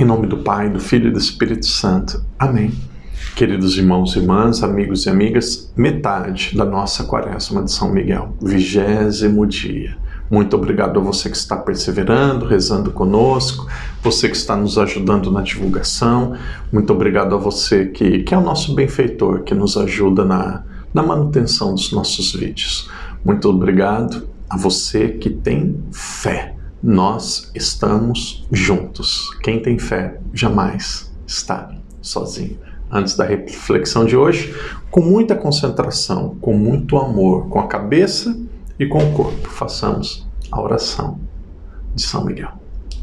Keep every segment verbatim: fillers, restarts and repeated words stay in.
nome do Pai, do Filho e do Espírito Santo. Amém. Queridos irmãos e irmãs, amigos e amigas, metade da nossa quaresma de São Miguel, vigésimo dia. Muito obrigado a você que está perseverando, rezando conosco, você que está nos ajudando na divulgação. Muito obrigado a você que, que é o nosso benfeitor, que nos ajuda na, na manutenção dos nossos vídeos. Muito obrigado a você que tem fé. Nós estamos juntos. Quem tem fé jamais está sozinho. Antes da reflexão de hoje, com muita concentração, com muito amor, com a cabeça e com o corpo, façamos a oração de São Miguel.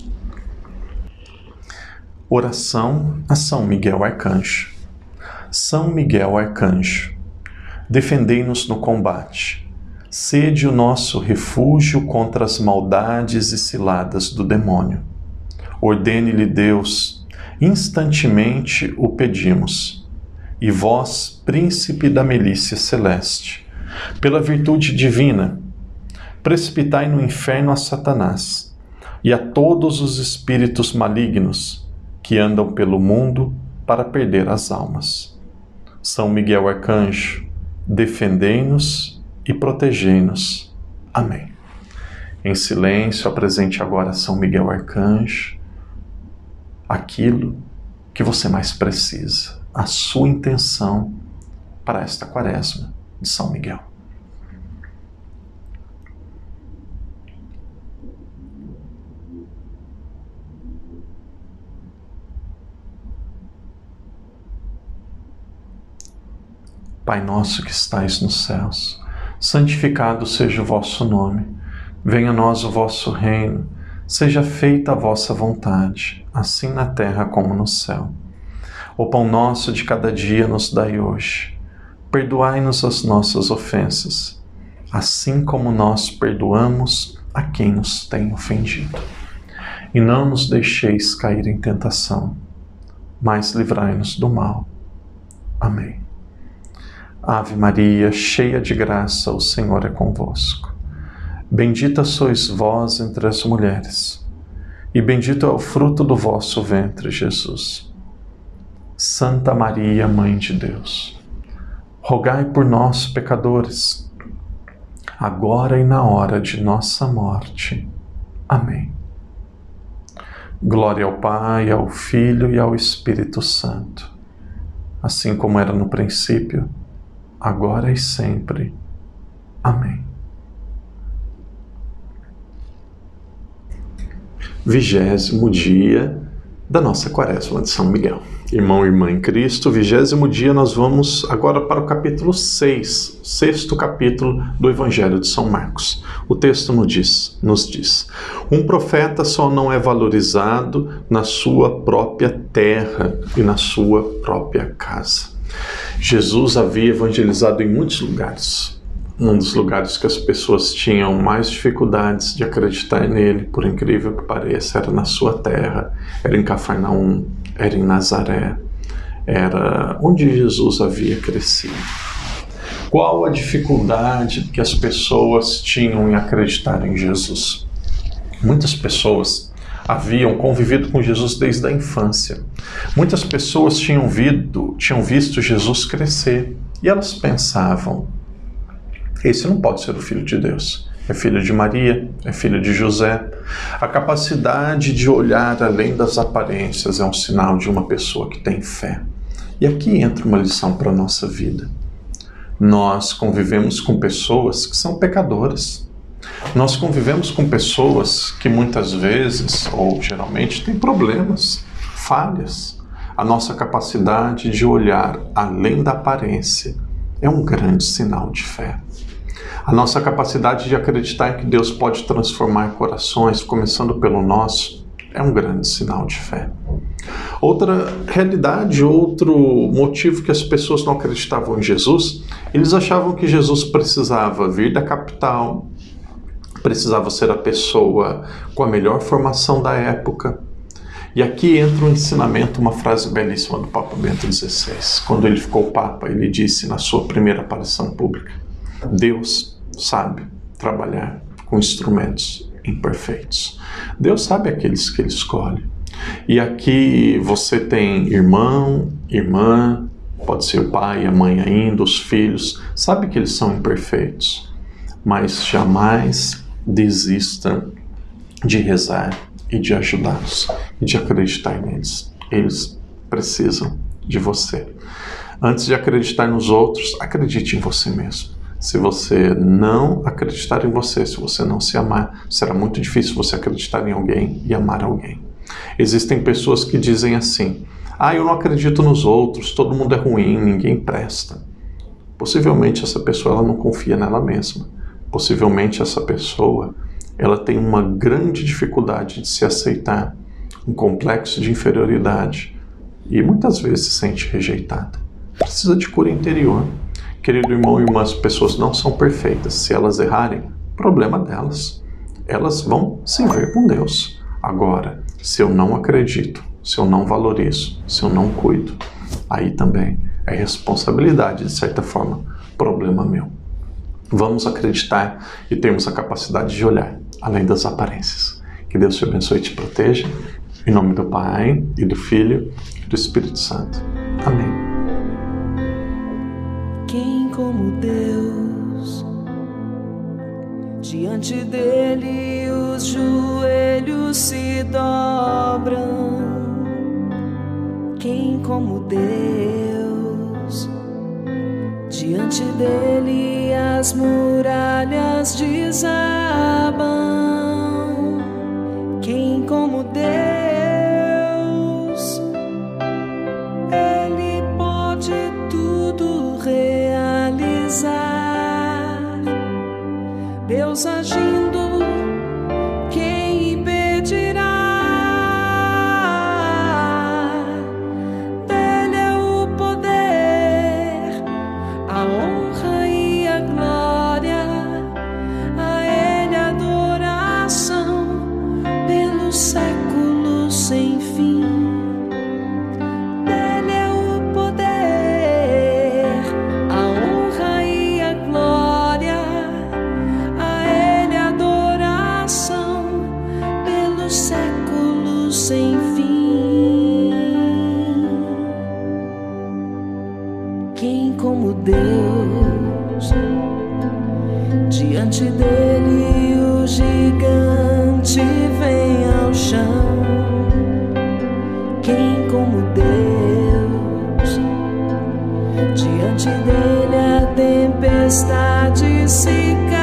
Oração a São Miguel Arcanjo. São Miguel Arcanjo, defendei-nos no combate. Sede o nosso refúgio contra as maldades e ciladas do demônio. Ordene-lhe Deus, instantemente o pedimos. E vós, príncipe da milícia celeste, pela virtude divina, precipitai no inferno a Satanás e a todos os espíritos malignos que andam pelo mundo para perder as almas. São Miguel Arcanjo, defendei-nos e protegei-nos. Amém. Em silêncio, apresente agora a São Miguel Arcanjo aquilo que você mais precisa, a sua intenção para esta quaresma de São Miguel. Pai nosso que estais nos céus, santificado seja o vosso nome. Venha a nós o vosso reino. Seja feita a vossa vontade, assim na terra como no céu. O pão nosso de cada dia nos dai hoje. Perdoai-nos as nossas ofensas, assim como nós perdoamos a quem nos tem ofendido. E não nos deixeis cair em tentação, mas livrai-nos do mal. Amém. Ave Maria, cheia de graça, o Senhor é convosco. Bendita sois vós entre as mulheres, e bendito é o fruto do vosso ventre, Jesus. Santa Maria, Mãe de Deus, rogai por nós, pecadores, agora e na hora de nossa morte. Amém. Glória ao Pai, ao Filho e ao Espírito Santo, assim como era no princípio, agora e sempre. Amém. Vigésimo dia da nossa quaresma de São Miguel. Irmão e irmã em Cristo, vigésimo dia, nós vamos agora para o capítulo seis, sexto capítulo do Evangelho de São Marcos. O texto nos diz, nos diz: um profeta só não é valorizado na sua própria terra e na sua própria casa. Jesus havia evangelizado em muitos lugares. Um dos lugares que as pessoas tinham mais dificuldades de acreditar nele, por incrível que pareça, era na sua terra, era em Cafarnaum, era em Nazaré, era onde Jesus havia crescido. Qual a dificuldade que as pessoas tinham em acreditar em Jesus? Muitas pessoas haviam convivido com Jesus desde a infância. Muitas pessoas tinham, visto, tinham visto Jesus crescer e elas pensavam: esse não pode ser o Filho de Deus. É filho de Maria, é filho de José. A capacidade de olhar além das aparências é um sinal de uma pessoa que tem fé. E aqui entra uma lição para a nossa vida. Nós convivemos com pessoas que são pecadoras. Nós convivemos com pessoas que muitas vezes, ou geralmente, têm problemas, falhas. A nossa capacidade de olhar além da aparência é um grande sinal de fé. A nossa capacidade de acreditar em que Deus pode transformar corações, começando pelo nosso, é um grande sinal de fé. Outra realidade, outro motivo que as pessoas não acreditavam em Jesus, eles achavam que Jesus precisava vir da capital, precisava ser a pessoa com a melhor formação da época. E aqui entra um ensinamento, uma frase belíssima do Papa Bento dezesseis. Quando ele ficou Papa, ele disse na sua primeira aparição pública: Deus sabe trabalhar com instrumentos imperfeitos. Deus sabe aqueles que Ele escolhe. E aqui você tem irmão, irmã, pode ser o pai, a mãe ainda, os filhos, sabe que eles são imperfeitos, mas jamais desistam de rezar e de ajudá-los e de acreditar neles. Eles precisam de você. Antes de acreditar nos outros, acredite em você mesmo. Se você não acreditar em você, se você não se amar, será muito difícil você acreditar em alguém e amar alguém. Existem pessoas que dizem assim: ah, eu não acredito nos outros, todo mundo é ruim, ninguém presta. Possivelmente essa pessoa ela não confia nela mesma. Possivelmente essa pessoa ela tem uma grande dificuldade de se aceitar, um complexo de inferioridade e muitas vezes se sente rejeitada. Precisa de cura interior. Querido irmão e irmã, as pessoas não são perfeitas. Se elas errarem, problema delas. Elas vão se ver com Deus. Agora, se eu não acredito, se eu não valorizo, se eu não cuido, aí também é responsabilidade, de certa forma, problema meu. Vamos acreditar e termos a capacidade de olhar além das aparências. Que Deus te abençoe e te proteja. Em nome do Pai, e do Filho, e do Espírito Santo. Amém. Quem como Deus, diante dele os joelhos se dobram. Quem como Deus, diante dele as muralhas desabam. Quem como Deus, ele pode tudo realizar. Deus agindo, quem impedirá? Dele é o poder, a honra e a glória, a ele a adoração pelos séculos sem fim. Dele é o poder, a honra e a glória, a ele a adoração pelos séculos sem fim. Quem como Deus, diante dele o gigante vem ao chão. Quem como Deus, diante dele a tempestade se cala.